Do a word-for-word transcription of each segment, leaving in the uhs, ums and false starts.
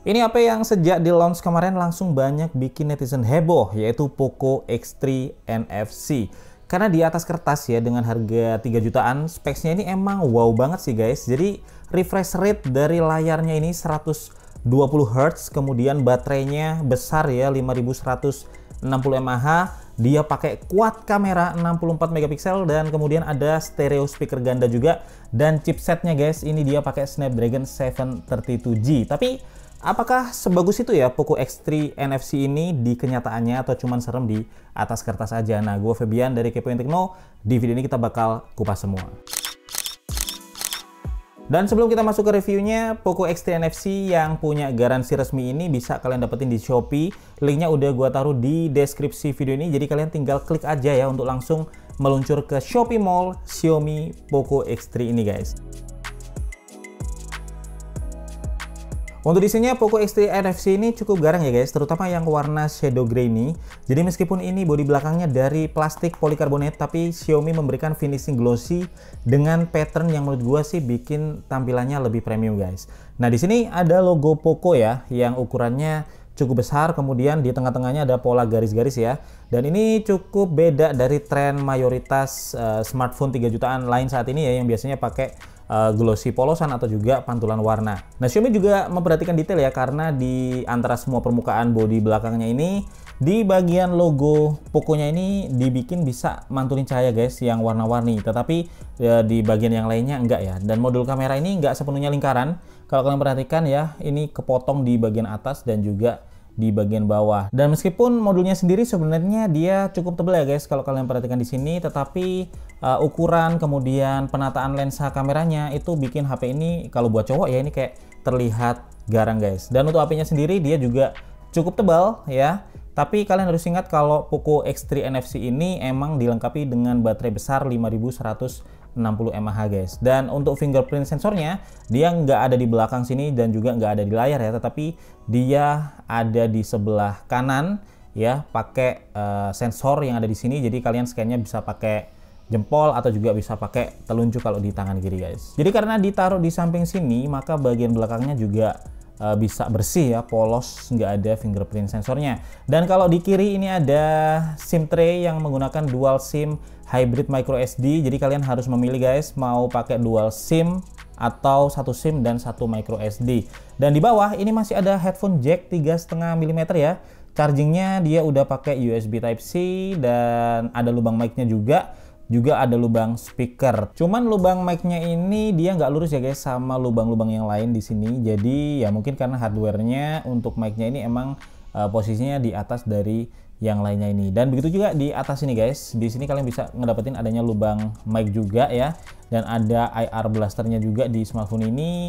Ini H P yang sejak di launch kemarin langsung banyak bikin netizen heboh, yaitu Poco X tiga N F C. Karena di atas kertas ya, dengan harga tiga jutaan, speksnya ini emang wow banget sih guys. Jadi refresh rate dari layarnya ini seratus dua puluh hertz, kemudian baterainya besar ya, lima ribu seratus enam puluh mAh. Dia pakai quad kamera enam puluh empat megapiksel dan kemudian ada stereo speaker ganda juga. Dan chipsetnya guys, ini dia pakai Snapdragon tujuh tiga dua G. Tapi apakah sebagus itu ya Poco X tiga N F C ini di kenyataannya, atau cuman serem di atas kertas aja? Nah, gue Febian dari Kepoin Tekno. Di video ini kita bakal kupas semua. Dan sebelum kita masuk ke reviewnya, Poco X tiga N F C yang punya garansi resmi ini bisa kalian dapetin di Shopee. Linknya udah gue taruh di deskripsi video ini, jadi kalian tinggal klik aja ya untuk langsung meluncur ke Shopee Mall Xiaomi Poco X tiga ini guys. Untuk desainnya Poco X tiga N F C ini cukup garang ya guys, terutama yang warna shadow grey ini. Jadi meskipun ini bodi belakangnya dari plastik polikarbonat, tapi Xiaomi memberikan finishing glossy dengan pattern yang menurut gua sih bikin tampilannya lebih premium guys. Nah, di sini ada logo Poco ya, yang ukurannya cukup besar, kemudian di tengah-tengahnya ada pola garis-garis ya. Dan ini cukup beda dari tren mayoritas uh, smartphone tiga jutaan lain saat ini ya, yang biasanya pakai Uh, glossy polosan atau juga pantulan warna. Nah, Xiaomi juga memperhatikan detail ya, karena di antara semua permukaan bodi belakangnya ini, di bagian logo Poco-nya ini dibikin bisa mantulin cahaya guys yang warna-warni, tetapi ya, di bagian yang lainnya enggak ya. Dan modul kamera ini enggak sepenuhnya lingkaran. Kalau kalian perhatikan ya, ini kepotong di bagian atas dan juga di bagian bawah. Dan meskipun modulnya sendiri sebenarnya dia cukup tebal ya guys kalau kalian perhatikan di sini, tetapi uh, ukuran kemudian penataan lensa kameranya itu bikin H P ini, kalau buat cowok ya, ini kayak terlihat garang guys. Dan untuk H P-nya sendiri dia juga cukup tebal ya. Tapi kalian harus ingat kalau Poco X tiga N F C ini emang dilengkapi dengan baterai besar lima ribu seratus enam puluh mAh guys. Dan untuk fingerprint sensornya dia nggak ada di belakang sini dan juga nggak ada di layar ya, tetapi dia ada di sebelah kanan ya, pakai uh, sensor yang ada di sini. Jadi kalian scan-nya bisa pakai jempol atau juga bisa pakai telunjuk kalau di tangan kiri guys. Jadi karena ditaruh di samping sini, maka bagian belakangnya juga Uh, bisa bersih ya, polos, nggak ada fingerprint sensornya. Dan kalau di kiri ini ada SIM tray yang menggunakan dual SIM hybrid micro S D. Jadi kalian harus memilih guys, mau pakai dual SIM atau satu SIM dan satu micro S D. Dan di bawah ini masih ada headphone jack tiga koma lima milimeter ya. Chargingnya dia udah pakai U S B Type C dan ada lubang mic-nya juga. Juga ada lubang speaker. Cuman lubang mic-nya ini dia nggak lurus ya guys sama lubang-lubang yang lain di sini. Jadi ya mungkin karena hardware-nya untuk mic-nya ini emang uh, posisinya di atas dari yang lainnya ini. Dan begitu juga di atas ini guys. Di sini kalian bisa ngedapetin adanya lubang mic juga ya. Dan ada I R blasternya juga di smartphone ini.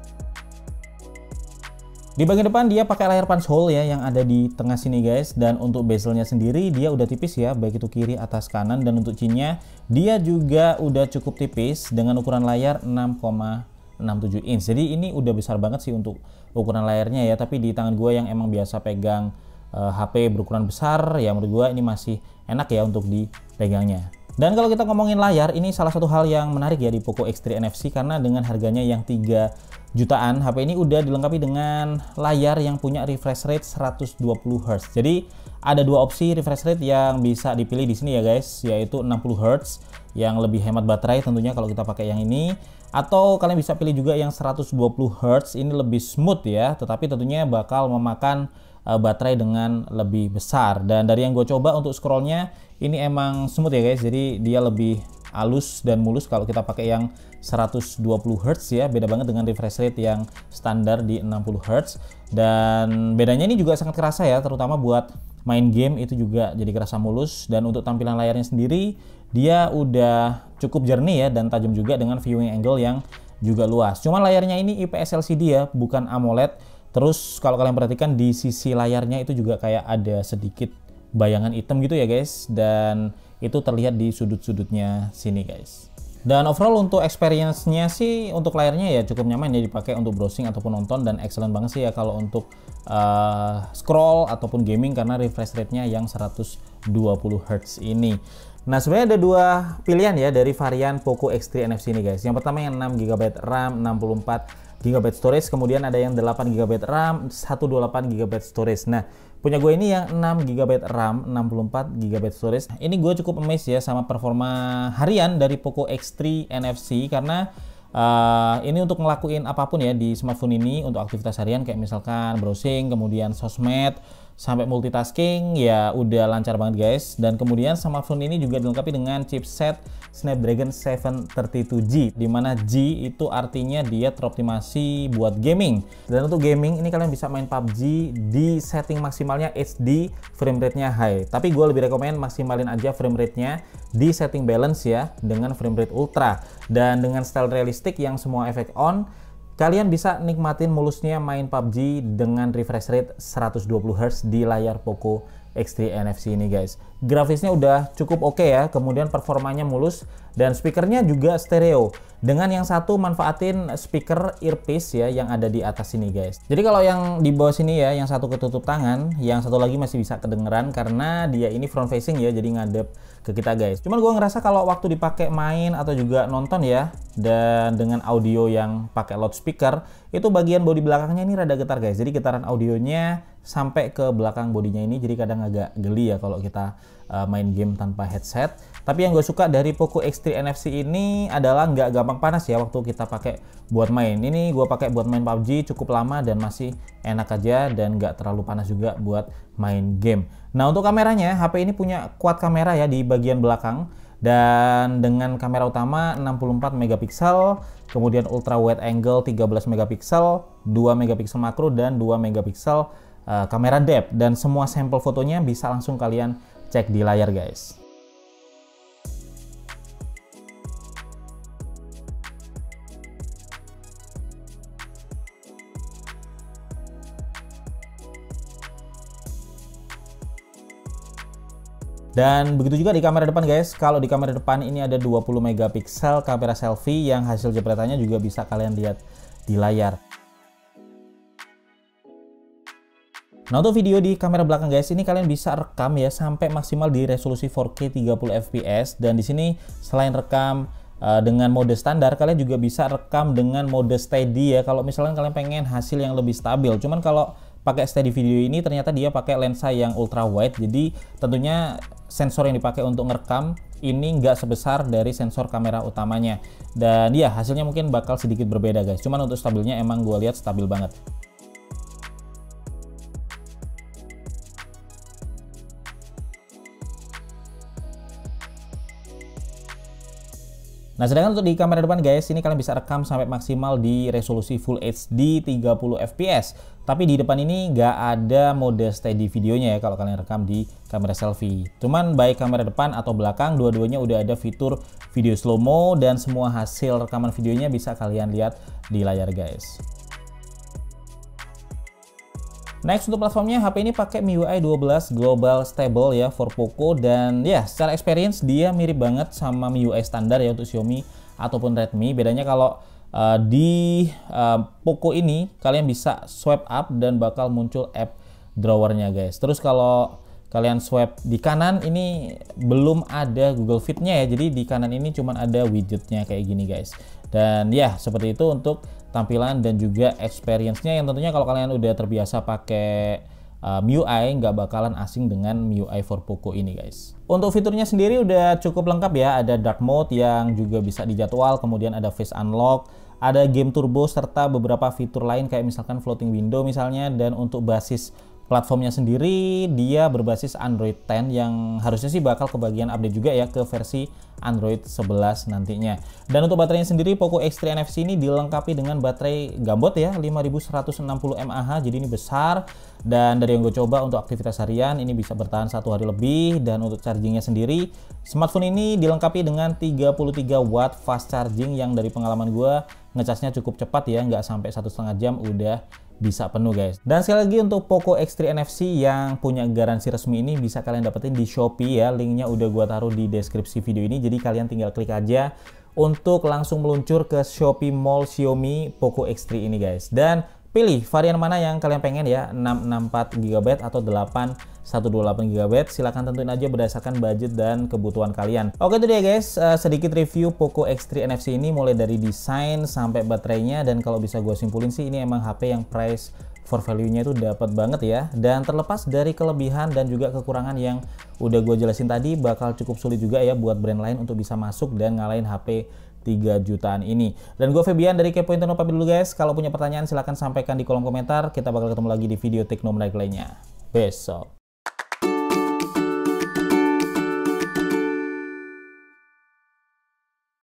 Di bagian depan dia pakai layar punch hole ya yang ada di tengah sini guys. Dan untuk bezelnya sendiri dia udah tipis ya, baik itu kiri, atas, kanan. Dan untuk chinnya dia juga udah cukup tipis dengan ukuran layar enam koma enam tujuh inch. Jadi ini udah besar banget sih untuk ukuran layarnya ya. Tapi di tangan gue yang emang biasa pegang uh, H P berukuran besar ya, menurut gue ini masih enak ya untuk dipegangnya. Dan kalau kita ngomongin layar, ini salah satu hal yang menarik ya di Poco X tiga N F C, karena dengan harganya yang tiga jutaan, H P ini udah dilengkapi dengan layar yang punya refresh rate seratus dua puluh hertz. Jadi ada dua opsi refresh rate yang bisa dipilih di sini ya guys, yaitu enam puluh hertz yang lebih hemat baterai tentunya kalau kita pakai yang ini, atau kalian bisa pilih juga yang seratus dua puluh hertz, ini lebih smooth ya, tetapi tentunya bakal memakan uh, baterai dengan lebih besar. Dan dari yang gue coba untuk scrollnya ini emang smooth ya guys, jadi dia lebih halus dan mulus kalau kita pakai yang seratus dua puluh hertz ya. Beda banget dengan refresh rate yang standar di enam puluh hertz. Dan bedanya ini juga sangat kerasa ya, terutama buat main game itu juga jadi kerasa mulus. Dan untuk tampilan layarnya sendiri dia udah cukup jernih ya, dan tajam juga dengan viewing angle yang juga luas. Cuman layarnya ini I P S L C D ya, bukan AMOLED. Terus kalau kalian perhatikan di sisi layarnya itu juga kayak ada sedikit bayangan hitam gitu ya guys, dan itu terlihat di sudut-sudutnya sini guys. Dan overall untuk experience-nya sih untuk layarnya ya cukup nyaman ya dipakai untuk browsing ataupun nonton, dan excellent banget sih ya kalau untuk uh, scroll ataupun gaming karena refresh rate-nya yang seratus dua puluh hertz ini. Nah, sebenarnya ada dua pilihan ya dari varian Poco X tiga N F C ini guys. Yang pertama yang enam giga byte RAM, enam puluh empat giga byte storage, kemudian ada yang delapan giga byte RAM, seratus dua puluh delapan giga byte storage. Nah, punya gue ini yang enam giga byte RAM, enam puluh empat giga byte storage. Ini gue cukup amazed ya sama performa harian dari Poco X tiga N F C, karena uh, ini untuk ngelakuin apapun ya di smartphone ini untuk aktivitas harian kayak misalkan browsing, kemudian sosmed, sampai multitasking ya udah lancar banget guys. Dan kemudian smartphone ini juga dilengkapi dengan chipset Snapdragon tujuh tiga dua G, dimana G itu artinya dia teroptimasi buat gaming. Dan untuk gaming ini kalian bisa main P U B G di setting maksimalnya H D, frame rate-nya high. Tapi gue lebih rekomen maksimalin aja frame rate-nya di setting balance ya, dengan frame rate ultra. Dan dengan style realistik yang semua efek on, kalian bisa nikmatin mulusnya main P U B G dengan refresh rate seratus dua puluh hertz di layar Poco X tiga N F C ini guys. Grafisnya udah cukup oke okay ya, kemudian performanya mulus, dan speakernya juga stereo. Dengan yang satu manfaatin speaker earpiece ya yang ada di atas sini guys. Jadi kalau yang di bawah sini ya, yang satu ketutup tangan, yang satu lagi masih bisa kedengeran karena dia ini front facing ya, jadi ngadep ke kita guys. Cuman gue ngerasa kalau waktu dipakai main atau juga nonton ya, dan dengan audio yang pakai loudspeaker, itu bagian bodi belakangnya ini rada getar guys. Jadi getaran audionya sampai ke belakang bodinya ini, jadi kadang agak geli ya kalau kita uh, main game tanpa headset. Tapi yang gue suka dari Poco X tiga N F C ini adalah nggak gampang panas ya waktu kita pakai buat main. Ini gue pakai buat main P U B G cukup lama dan masih enak aja, dan nggak terlalu panas juga buat main game. Nah, untuk kameranya, H P ini punya quad kamera ya di bagian belakang, dan dengan kamera utama enam puluh empat megapiksel, kemudian ultra wide angle tiga belas megapiksel, dua megapiksel makro, dan dua megapiksel uh, kamera depth. Dan semua sampel fotonya bisa langsung kalian cek di layar guys. Dan begitu juga di kamera depan guys. Kalau di kamera depan ini ada dua puluh megapiksel kamera selfie yang hasil jepretannya juga bisa kalian lihat di layar. Nah, untuk video di kamera belakang guys, ini kalian bisa rekam ya sampai maksimal di resolusi empat K tiga puluh F P S. Dan di sini selain rekam uh, dengan mode standar, kalian juga bisa rekam dengan mode steady ya, kalau misalnya kalian pengen hasil yang lebih stabil. Cuman kalau pakai steady video ini ternyata dia pakai lensa yang ultra wide, jadi tentunya sensor yang dipakai untuk ngerekam ini nggak sebesar dari sensor kamera utamanya. Dan ya hasilnya mungkin bakal sedikit berbeda guys, cuman untuk stabilnya emang gue lihat stabil banget. Nah, sedangkan untuk di kamera depan guys, ini kalian bisa rekam sampai maksimal di resolusi Full H D tiga puluh F P S. Tapi di depan ini nggak ada mode steady videonya ya kalau kalian rekam di kamera selfie. Cuman baik kamera depan atau belakang, dua-duanya udah ada fitur video slow-mo, dan semua hasil rekaman videonya bisa kalian lihat di layar guys. Next, untuk platformnya, H P ini pakai M I U I dua belas Global Stable ya for Poco, dan ya secara experience dia mirip banget sama M I U I standar ya untuk Xiaomi ataupun Redmi. Bedanya kalau uh, di uh, Poco ini kalian bisa swipe up dan bakal muncul app drawernya guys. Terus kalau kalian swipe di kanan ini belum ada Google Fit-nya ya, jadi di kanan ini cuma ada widgetnya kayak gini guys. Dan ya seperti itu untuk tampilan dan juga experience-nya, yang tentunya kalau kalian udah terbiasa pakai uh, M I U I nggak bakalan asing dengan M I U I for Poco ini guys. Untuk fiturnya sendiri udah cukup lengkap ya, ada dark mode yang juga bisa dijadwal, kemudian ada face unlock, ada game turbo, serta beberapa fitur lain kayak misalkan floating window misalnya. Dan untuk basis platformnya sendiri dia berbasis Android sepuluh yang harusnya sih bakal kebagian update juga ya ke versi Android sebelas nantinya. Dan untuk baterainya sendiri, Poco X tiga N F C ini dilengkapi dengan baterai gambot ya lima ribu seratus enam puluh mAh, jadi ini besar. Dan dari yang gue coba untuk aktivitas harian ini bisa bertahan satu hari lebih. Dan untuk chargingnya sendiri, smartphone ini dilengkapi dengan tiga puluh tiga watt fast charging yang dari pengalaman gue ngecasnya cukup cepat ya, nggak sampai satu setengah jam udah bisa penuh guys. Dan sekali lagi untuk Poco X tiga N F C yang punya garansi resmi ini bisa kalian dapetin di Shopee ya, linknya udah gua taruh di deskripsi video ini, jadi kalian tinggal klik aja untuk langsung meluncur ke Shopee Mall Xiaomi Poco X tiga ini guys. Dan pilih varian mana yang kalian pengen ya, enam ratus enam puluh empat giga byte atau delapan seratus dua puluh delapan giga byte. Silahkan tentuin aja berdasarkan budget dan kebutuhan kalian. Oke itu dia guys, uh, sedikit review Poco X tiga N F C ini mulai dari desain sampai baterainya, dan kalau bisa gue simpulin sih ini emang H P yang price for value-nya itu dapat banget ya. Dan terlepas dari kelebihan dan juga kekurangan yang udah gue jelasin tadi, bakal cukup sulit juga ya buat brand lain untuk bisa masuk dan ngalahin H P tiga jutaan ini. Dan gue Febian dari Kepoin Tekno pamit dulu guys. Kalau punya pertanyaan silahkan sampaikan di kolom komentar. Kita bakal ketemu lagi di video Tekno menarik lainnya besok.